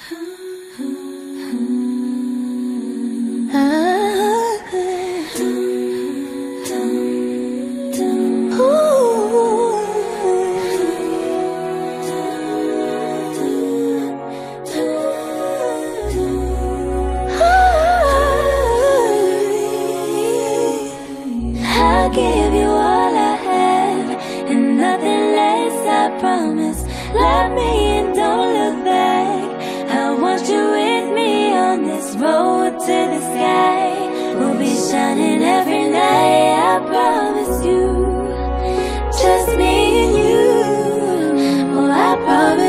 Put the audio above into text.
I'll give you all I have and nothing less, I promise. Love me and don't look back. I want you with me on this road to the sky. We'll be shining every night, I promise you. Just me and you. Oh, I promise.